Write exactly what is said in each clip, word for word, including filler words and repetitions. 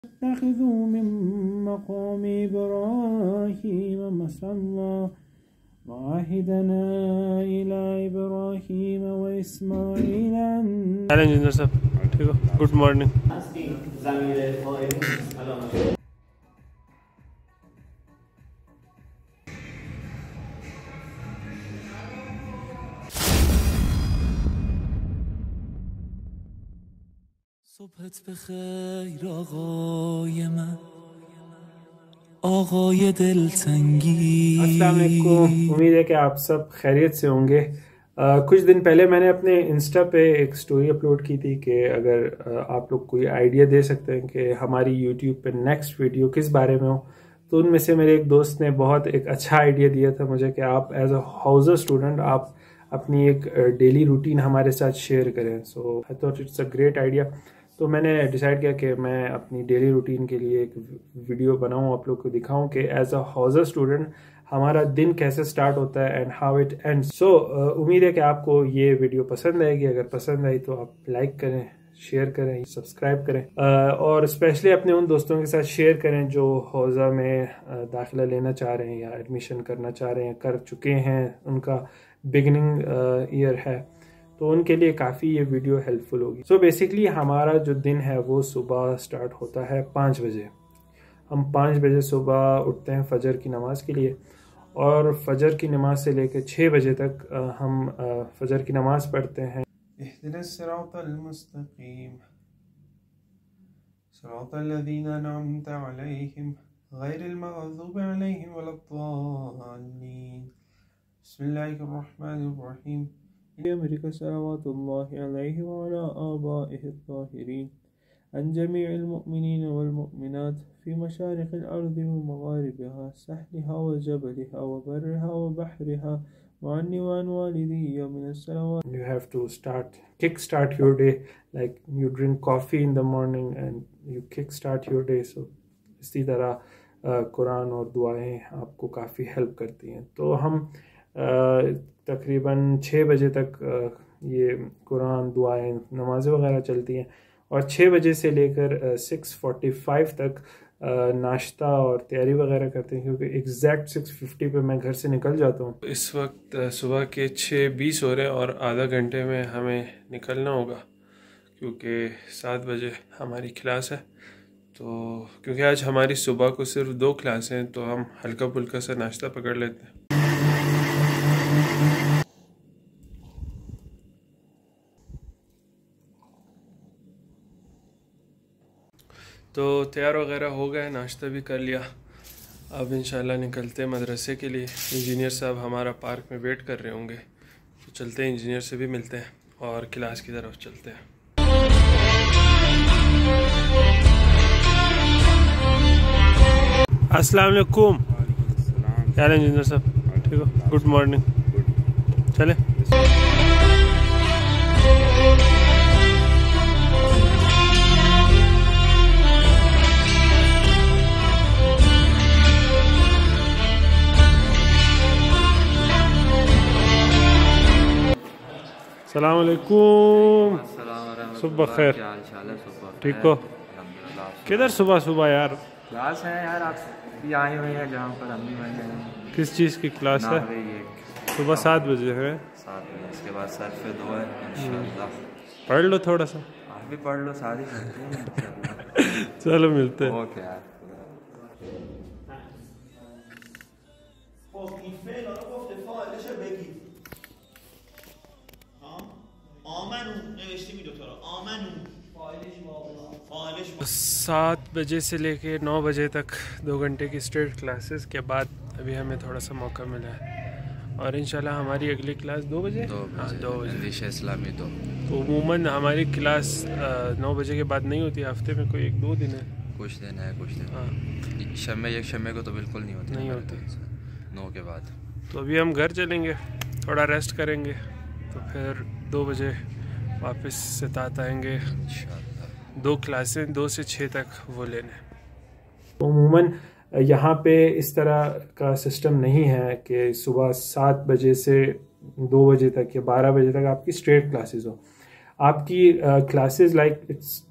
اتخذوا من مقام إبراهيم مصلى وعهدنا إلى إبراهيم وإسماعيل أن انجینئر صاحب ٹھیک ہو گڈ مارننگ. صبحت بخیر آقای من، آقای دلتنگی. السلام علیکم، امید ہے کہ آپ سب خیریت سے ہوں گے. کچھ دن پہلے میں نے اپنے انسٹا پہ ایک سٹوری اپلوڈ کی تھی کہ اگر آپ لوگ کوئی آئیڈیا دے سکتے ہیں کہ ہماری یوٹیوب پہ نیکسٹ ویڈیو کس بارے میں ہو، تو ان میں سے میرے ایک دوست نے بہت ایک اچھا آئیڈیا دیا تھا مجھے کہ آپ ایز اے ہاؤزر اسٹوڈنٹ آپ اپنی ایک ڈیلی روٹین ہمارے ساتھ شیئر کریں. So I thought it's a great idea. تو میں نے ڈیسائیڈ کیا کہ میں اپنی ڈیلی روٹین کے لیے ایک ویڈیو بناؤں، آپ لوگ کو دکھاؤں کہ ایز اے ہاؤزر اسٹوڈنٹ ہمارا دن کیسے سٹارٹ ہوتا ہے and how it end. So امید ہے کہ آپ کو یہ ویڈیو پسند آئے گی. اگر پسند آئی تو آپ لائک کریں، شیئر کریں، سبسکرائب کریں، اور اسپیشلی اپنے ان دوستوں کے ساتھ شیئر کریں جو حوزہ میں داخلہ لینا چاہ رہے ہیں یا ایڈمیشن کرنا چاہ رہے ہیں، کر چکے ہیں، ان کا بگننگ ایئر ہے، تو ان کے لیے کافی یہ ویڈیو ہیلپ فل ہوگی. سو بیسکلی ہمارا جو دن ہے وہ صبح سٹارٹ ہوتا ہے پانچ بجے. ہم پانچ بجے صبح اٹھتے ہیں فجر کی نماز کے لیے، اور فجر کی نماز سے لے کے چھ بجے تک ہم فجر کی نماز پڑھتے ہیں. اهدنا الصراط المستقيم صراط الذين أنعمت عليهم غير المغضوب عليهم ولا الضالين بسم الله الرحمن الرحيم. أمرك صلوات الله عليه وعلى آبائه الطاهرين عن جميع المؤمنين والمؤمنات في مشارق الأرض ومغاربها سهلها وجبلها وبرها وبحرها وعني وعن والدي من الصلوات. You have to start, kick start your day, like you drink coffee in the morning and you kick start your day. So اسی طرح قرآن اور دعائیں آپ کو کافی ہیلپ کرتی ہیں. تو ہم تقریباً چھ بجے تک یہ قرآن، دعائیں، نمازیں وغیرہ چلتی ہیں، اور چھ بجے سے لے کر سکس فورٹی فائیو تک ناشتہ اور تیاری وغیرہ کرتے ہیں، کیونکہ ایگزیکٹ سکس ففٹی پہ میں گھر سے نکل جاتا ہوں. اس وقت صبح کے چھ بیس ہو رہے ہیں اور آدھا گھنٹے میں ہمیں نکلنا ہوگا، کیونکہ سات بجے ہماری کلاس ہے. تو کیونکہ آج ہماری صبح کو صرف دو کلاس ہیں تو ہم ہلکا پھلکا سا ناشتہ پکڑ لیتے ہیں. تو تیار وغیرہ ہو گئے، ناشتہ بھی کر لیا. اب انشاءاللہ نکلتے ہیں مدرسے کے لیے. انجینئر صاحب ہمارا پارک میں ویٹ کر رہے ہوں گے، تو چلتے ہیں، انجینئر سے بھی ملتے ہیں اور کلاس کی طرف چلتے ہیں. السلام علیکم. کیا حال ہے انجینئر صاحب؟ ٹھیک ہو؟ Good morning. چلیں. السلام علیکم. صبح خیر. ٹھیک ہو؟ کدھر صبح صبح یار؟ کلاس ہے یار، آپ بھی آئے ہوئے ہیں جہاں پر ہم بھی وہیں ہیں. کس چیز کی کلاس ہے؟ صبح سات بجے ہے. سات بجے اس کے بعد صرف دو ہے انشاءاللہ. پڑھ لو تھوڑا سا. آپ بھی پڑھ لو، ساری کرتے ہیں. چلو ملتے ہیں. اوکے یار. سات بجے سے لے کے نو بجے تک دو گھنٹے کی اسٹریٹ کلاسز کے بعد ابھی ہمیں تھوڑا سا موقع ملا ہے، اور انشاءاللہ ہماری اگلی کلاس دو بجے دو بجے اسلامی دو. تو عموماً ہماری کلاس نو بجے کے بعد نہیں ہوتی، ہفتے میں کوئی ایک دو دن ہے. کچھ دن ہے، کچھ دن. ہاں، شمع یک شمع کو تو بالکل نہیں ہوتی، نہیں ہوتی نو کے بعد. تو ابھی ہم گھر چلیں گے، تھوڑا ریسٹ کریں گے، تو پھر دو بجے واپس سے تات آئیں گے. دو کلاسیں دو سے چھ تک وہ لینے. عموماً یہاں پہ اس طرح کا سسٹم نہیں ہے کہ صبح سات بجے سے دو بجے تک یا بارہ بجے تک آپ کی اسٹریٹ کلاسز ہو. آپ کی کلاسز لائک اٹس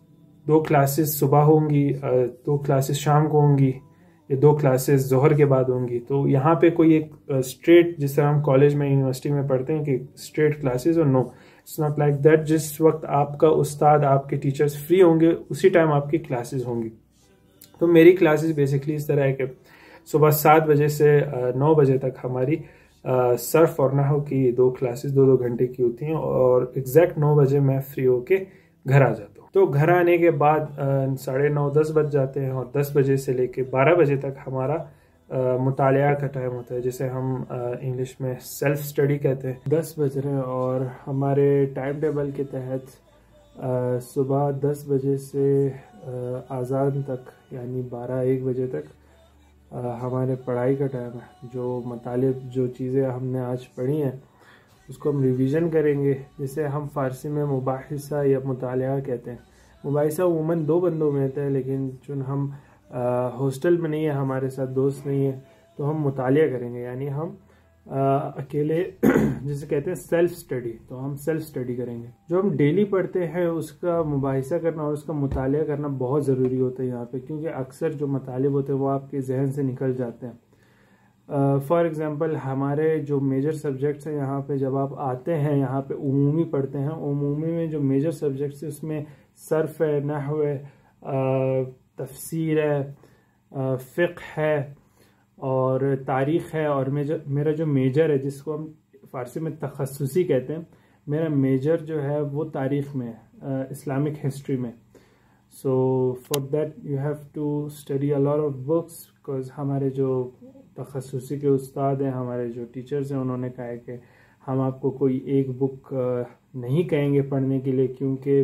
دو کلاسز صبح ہوں گی، دو کلاسز شام کو ہوں گی، یا دو کلاسز ظہر کے بعد ہوں گی. تو یہاں پہ کوئی ایک اسٹریٹ، جس طرح ہم کالج میں یونیورسٹی میں پڑھتے ہیں کہ اسٹریٹ کلاسز، اور no it's not like that. جس وقت آپ کا استاد، آپ کے ٹیچرز فری ہوں گے اسی ٹائم آپ کی کلاسز ہوں گی. تو میری کلاسز بیسکلی اس طرح ہے کہ صبح سات بجے سے نو بجے تک ہماری صرف اور نحو کی دو کلاسز دو دو گھنٹے کی ہوتی ہیں، اور ایگزیکٹ نو بجے میں فری ہو کے گھر آ جاتا ہوں. تو گھر آنے کے بعد ساڑھے نو دس بج جاتے ہیں، اور دس بجے سے لے کے بارہ بجے تک ہمارا مطالعہ کا ٹائم ہوتا ہے، جسے ہم انگلش میں سیلف اسٹڈی کہتے ہیں. دس بج رہے ہیں اور ہمارے ٹائم ٹیبل کے تحت صبح دس بجے سے اذان تک، یعنی بارہ ایک بجے تک ہمارے پڑھائی کا ٹائم ہے. جو مطالب جو چیزیں ہم نے آج پڑھی ہیں اس کو ہم ریویژن کریں گے، جسے ہم فارسی میں مباحثہ یا مطالعہ کہتے ہیں. مباحثہ عموماً دو بندوں میں ہوتا ہے، لیکن چون ہم ہاسٹل میں نہیں ہے، ہمارے ساتھ دوست نہیں ہے، تو ہم مطالعہ کریں گے. یعنی ہم اکیلے جسے کہتے ہیں سیلف اسٹڈی، تو ہم سیلف اسٹڈی کریں گے. جو ہم ڈیلی پڑھتے ہیں اس کا مباحثہ کرنا اور اس کا مطالعہ کرنا بہت ضروری ہوتا ہے یہاں پہ، کیونکہ اکثر جو مطالب ہوتے ہیں وہ آپ کے ذہن سے نکل جاتے ہیں. فار ایگزامپل ہمارے جو میجر سبجیکٹس ہیں یہاں پہ، جب آپ آتے ہیں یہاں پہ عمومی پڑھتے ہیں، عمومی میں جو میجر سبجیکٹس ہیں اس میں صرف ہے، نحو ہے، تفسیر ہے، فقہ ہے اور تاریخ ہے. اور میرا جو میجر ہے جس کو ہم فارسی میں تخصصی کہتے ہیں، میرا میجر جو ہے وہ تاریخ میں ہے، اسلامک ہسٹری میں. So for that you have to study a lot of books, because ہمارے جو تخصصی کے استاد ہیں، ہمارے جو ٹیچرز ہیں، انہوں نے کہا ہے کہ ہم آپ کو کوئی ایک بک نہیں کہیں گے پڑھنے کے لیے، کیونکہ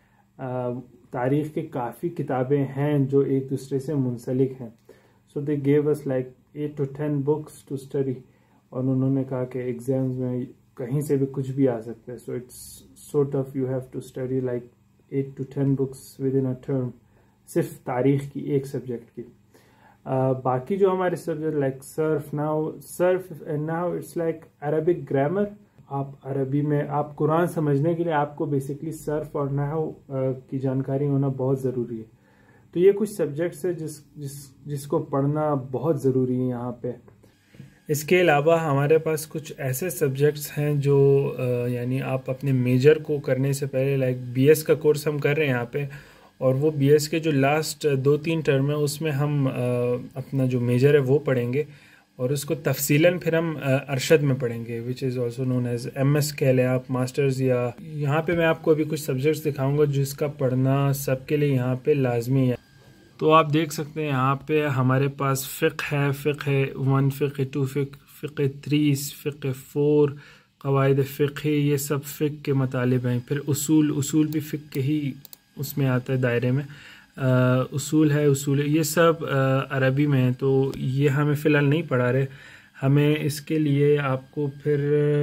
تاریخ کے کافی کتابیں ہیں جو ایک دوسرے سے منسلک ہیں. So they gave us like eight to ten books to study, اور انہوں نے کہا کہ ایگزامز میں کہیں سے بھی کچھ بھی آ سکتا ہے. So it's sort of you have to study like eight to ten books within a term, صرف تاریخ کی ایک سبجیکٹ کی. Uh, باقی جو ہمارے سبجیکٹ لائک صرف ناؤ صرف now it's like Arabic grammar. آپ عربی میں آپ قرآن سمجھنے کے لیے آپ کو بیسکلی صرف اور نحو کی جانکاری ہونا بہت ضروری ہے. تو یہ کچھ سبجیکٹس ہے جس جس جس کو پڑھنا بہت ضروری ہے یہاں پہ. اس کے علاوہ ہمارے پاس کچھ ایسے سبجیکٹس ہیں جو یعنی آپ اپنے میجر کو کرنے سے پہلے، لائک بی ایس کا کورس ہم کر رہے ہیں یہاں پہ، اور وہ بی ایس کے جو لاسٹ دو تین ٹرم ہیں اس میں ہم اپنا جو میجر ہے وہ پڑھیں گے، اور اس کو تفصیلاً پھر ہم ارشد میں پڑھیں گے، which is also known as M S کہہ لیں آپ، ماسٹرز. یا یہاں پہ میں آپ کو ابھی کچھ سبجیکٹس دکھاؤں گا جس کا پڑھنا سب کے لیے یہاں پہ لازمی ہے. تو آپ دیکھ سکتے ہیں یہاں پہ ہمارے پاس فقہ ہے، فقہ ون، فقہ ٹو، فقہ فقہ تھری، فقہ فور، قواعد فقہ، یہ سب فقہ کے مطالب ہیں. پھر اصول، اصول بھی فقہ ہی اس میں آتا ہے دائرے میں. اصول ہے، اصول یہ سب عربی میں ہیں، تو یہ ہمیں فی الحال نہیں پڑھا رہے. ہمیں اس کے لیے آپ کو پھر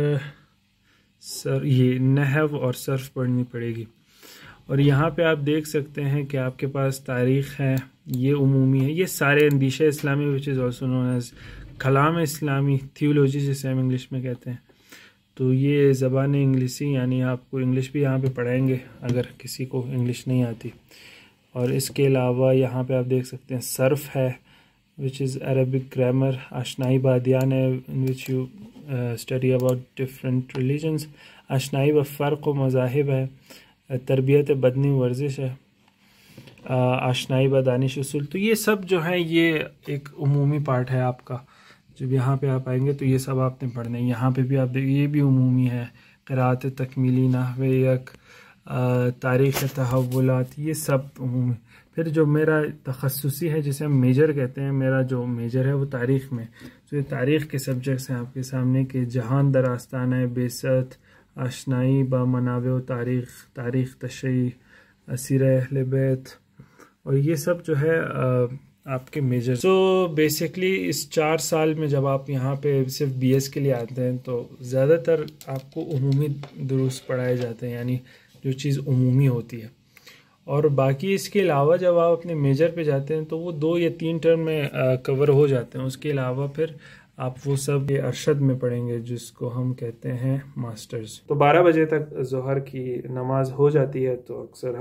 سر یہ نحو اور صرف پڑھنی پڑے گی. اور یہاں پہ آپ دیکھ سکتے ہیں کہ آپ کے پاس تاریخ ہے، یہ عمومی ہے، یہ سارے اندیشہ اسلامی وچ از آلسو نون ایز کلام اسلامی، تھیولوجی جسے ہم انگلش میں کہتے ہیں. تو یہ زبان انگلشی، یعنی آپ کو انگلش بھی یہاں پہ پڑھائیں گے اگر کسی کو انگلش نہیں آتی. اور اس کے علاوہ یہاں پہ آپ دیکھ سکتے ہیں صرف ہے وچ از عربک گرامر، آشنائی بادیان ہے in which you study about different religions, آشنائی و فرق و مذاہب ہے، تربیت بدنی ورزش ہے، آشنائی با دانش اصول. تو یہ سب جو ہے یہ ایک عمومی پارٹ ہے آپ کا. جب یہاں پہ آپ آئیں گے تو یہ سب آپ نے پڑھنا ہے. یہاں پہ بھی آپ دیکھیں یہ بھی عمومی ہے، قرأت تکمیلی، نحو یک، تاریخ تحولات، یہ سب عمومی. پھر جو میرا تخصصی ہے جسے ہم میجر کہتے ہیں، میرا جو میجر ہے وہ تاریخ میں. تو یہ تاریخ کے سبجیکٹس ہیں آپ کے سامنے کہ جہان در آستانہ بعثت، آشنائی با منابع و تاریخ، تاریخ تشیع، سیرہ اہل بیت، اور یہ سب جو ہے آپ کے میجر. سو بیسکلی اس چار سال میں جب آپ یہاں پہ صرف بی ایس کے لیے آتے ہیں تو زیادہ تر آپ کو عمومی دروس پڑھائے جاتے ہیں، یعنی جو چیز عمومی ہوتی ہے. اور باقی اس کے علاوہ جب آپ اپنے میجر پہ جاتے ہیں تو وہ دو یا تین ٹرم میں کور ہو جاتے ہیں. اس کے علاوہ پھر آپ وہ سب ارشد میں پڑھیں گے جس کو ہم کہتے ہیں ماسٹرز. تو بارہ بجے تک ظہر کی نماز ہو جاتی ہے، تو اکثر ہم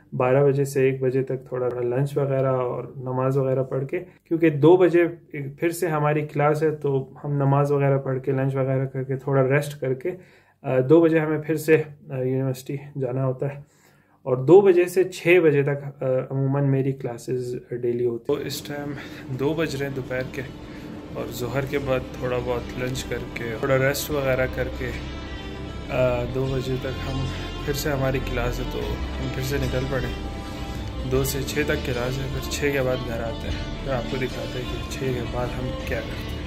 بارہ بجے سے ایک بجے تک تھوڑا لنچ وغیرہ اور نماز وغیرہ پڑھ کے، کیونکہ دو بجے پھر سے ہماری کلاس ہے، تو ہم نماز وغیرہ پڑھ کے لنچ وغیرہ کر کے تھوڑا ریسٹ کر کے دو بجے ہمیں پھر سے یونیورسٹی جانا ہوتا ہے، اور دو بجے سے چھ بجے تک عموماً میری کلاسز ڈیلی ہوتی تو اس ٹائم دو بج رہے ہیں دوپہر کے، اور ظہر کے بعد تھوڑا بہت لنچ کر کے تھوڑا ریسٹ وغیرہ کر کے دو بجے تک ہم پھر سے ہماری کلاس ہے، تو ہم پھر سے نکل پڑے. دو سے چھ تک کلاس ہے، پھر چھ کے بعد گھر آتے ہیں. پھر آپ کو دکھاتے ہیں کہ چھ کے بعد ہم کیا کرتے ہیں.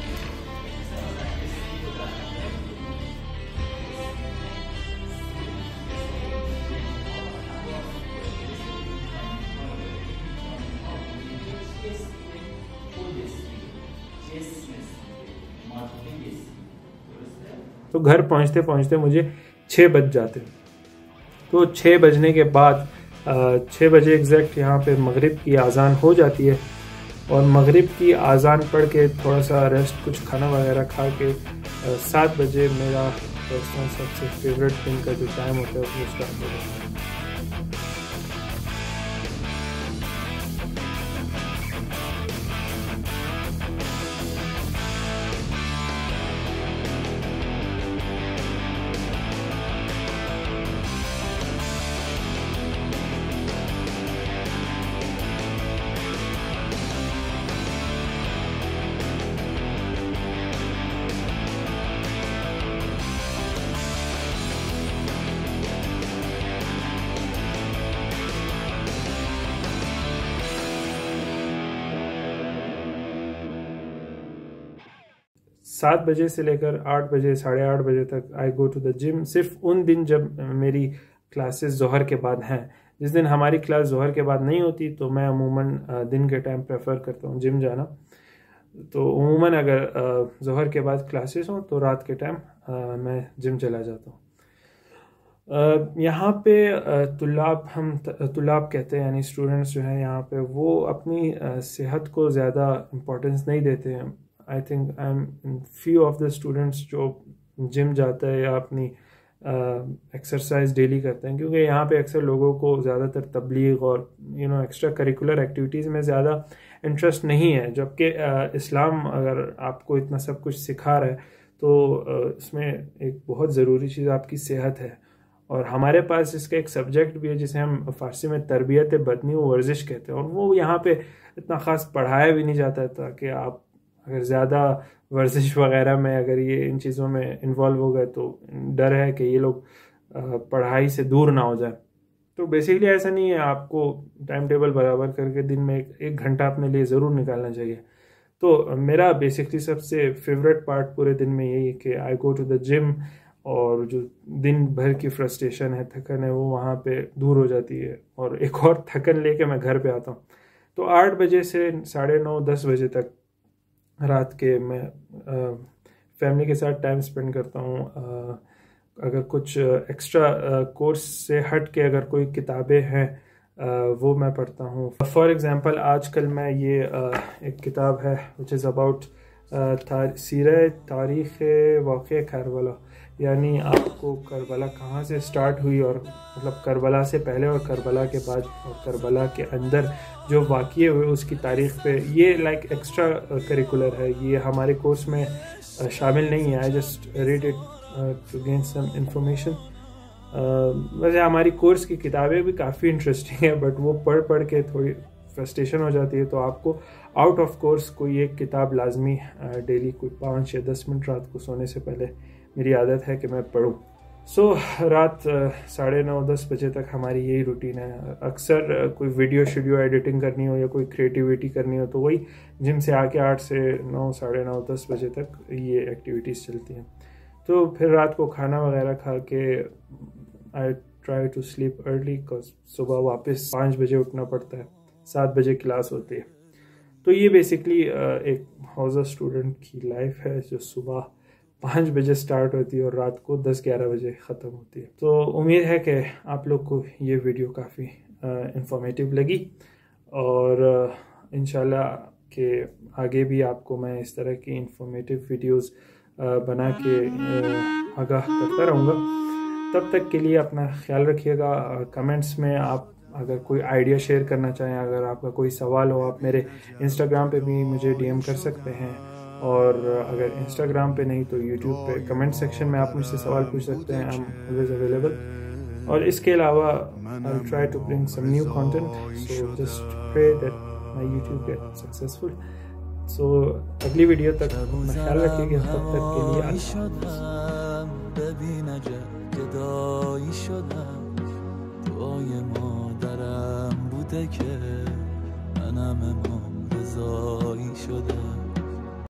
تو گھر پہنچتے پہنچتے مجھے چھ بج جاتے. تو چھ بجنے کے بعد چھ بجے ایگزیکٹ یہاں پہ مغرب کی اذان ہو جاتی ہے، اور مغرب کی اذان پڑھ کے تھوڑا سا ریسٹ، کچھ کھانا وغیرہ کھا کے سات بجے میرا پرسنل سب سے فیوریٹ دن کا جو ٹائم ہوتا ہے وہ اسٹارٹ ہو جاتا ہے. سات بجے سے لے کر آٹھ بجے ساڑھے آٹھ بجے تک آئی گو ٹو دا جم. صرف ان دن جب میری کلاسز ظہر کے بعد ہیں. جس دن ہماری کلاس ظہر کے بعد نہیں ہوتی تو میں عموماً دن کے ٹائم پریفر کرتا ہوں جم جانا. تو عموماً اگر ظہر کے بعد کلاسز ہوں تو رات کے ٹائم میں جم چلا جاتا ہوں. یہاں پہ طلاب، ہم طلاب کہتے ہیں یعنی اسٹوڈنٹس جو ہیں یہاں پہ، وہ اپنی صحت کو زیادہ امپورٹنس نہیں دیتے ہیں. I think I am few of the students جو جم جاتا ہے یا اپنی ایکسرسائز ڈیلی کرتے ہیں، کیونکہ یہاں پہ اکثر لوگوں کو زیادہ تر تبلیغ اور you know extracurricular activities میں زیادہ انٹرسٹ نہیں ہے. جبکہ اسلام اگر آپ کو اتنا سب کچھ سکھا رہا ہے تو اس میں ایک بہت ضروری چیز آپ کی صحت ہے. اور ہمارے پاس اس کا ایک سبجیکٹ بھی ہے جسے ہم فارسی میں تربیت بدنی و ورزش کہتے ہیں، اور وہ یہاں پہ اتنا خاص پڑھایا بھی نہیں جاتا تھا کہ آپ اگر زیادہ ورزش وغیرہ میں اگر یہ ان چیزوں میں انوالو ہو گئے تو ڈر ہے کہ یہ لوگ پڑھائی سے دور نہ ہو جائیں. تو بیسیکلی ایسا نہیں ہے، آپ کو ٹائم ٹیبل برابر کر کے دن میں ایک ایک گھنٹہ اپنے لیے ضرور نکالنا چاہیے. تو میرا بیسکلی سب سے فیوریٹ پارٹ پورے دن میں یہی ہے کہ آئی گو ٹو دا جم، اور جو دن بھر کی فرسٹریشن ہے، تھکن ہے، وہ وہاں پہ دور ہو جاتی ہے، اور ایک اور تھکن لے کے میں گھر پہ آتا ہوں. تو آٹھ بجے سے ساڑھے نو دس بجے تک رات کے میں فیملی کے ساتھ ٹائم اسپینڈ کرتا ہوں. اگر کچھ ایکسٹرا کورس سے ہٹ کے اگر کوئی کتابیں ہیں وہ میں پڑھتا ہوں. فار ایگزامپل آج کل میں یہ ایک کتاب ہے وچ از اباؤٹ سیرہ تاریخ واقعہ کربلا، یعنی آپ کو کربلا کہاں سے سٹارٹ ہوئی، اور مطلب کربلا سے پہلے اور کربلا کے بعد اور کربلا کے اندر جو واقعے ہوئے اس کی تاریخ پہ. یہ لائک ایکسٹرا کریکولر ہے، یہ ہمارے کورس میں شامل نہیں ہے. I just read it to gain some information. ویسے ہماری کورس کی کتابیں بھی کافی انٹرسٹنگ ہیں، بٹ وہ پڑھ پڑھ کے تھوڑی فرسٹریشن ہو جاتی ہے. تو آپ کو آؤٹ آف کورس کوئی ایک کتاب لازمی ڈیلی کوئی پانچ یا دس منٹ رات کو سونے سے پہلے میری عادت ہے کہ میں پڑھوں. سو so, رات ساڑھے نو دس بجے تک ہماری یہی روٹین ہے. اکثر کوئی ویڈیو شیڈیو ایڈیٹنگ کرنی ہو یا کوئی کریٹیویٹی کرنی ہو تو وہی جم سے آ کے آٹھ سے نو ساڑھے نو دس بجے تک یہ ایکٹیویٹیز چلتی ہیں. تو پھر رات کو کھانا وغیرہ کھا کے I try to sleep early, because صبح واپس پانچ بجے اٹھنا پڑتا ہے، سات بجے کلاس ہوتی ہے. تو یہ بیسکلی ایک حوزہ اسٹوڈنٹ کی لائف ہے جو صبح پانچ بجے سٹارٹ ہوتی ہے اور رات کو دس گیارہ بجے ختم ہوتی ہے. تو امید ہے کہ آپ لوگ کو یہ ویڈیو کافی انفارمیٹیو لگی، اور انشاءاللہ کہ آگے بھی آپ کو میں اس طرح کی انفارمیٹیو ویڈیوز بنا کے آگاہ کرتا رہوں گا. تب تک کے لیے اپنا خیال رکھیے گا. کمنٹس میں آپ اگر کوئی آئیڈیا شیئر کرنا چاہیں, اگر آپ کا کوئی سوال ہو, آپ میرے انسٹاگرام پہ بھی مجھے ڈی ایم کر سکتے ہیں, اور اگر انسٹاگرام پہ نہیں تو یوٹیوب پہ کمنٹ سیکشن میں آپ مجھ سے سوال پوچھ سکتے ہیں. I am always available. اور اس کے علاوہ I'll try to bring some new content, so just pray that my YouTube gets successful. So اگلی ویڈیو تک اپنا خیال رکھیے گا, تب تک کے لیے اللہ ببین عجب گدایی شدم, دعای مادرم بوده که منم امام رضایی شدم.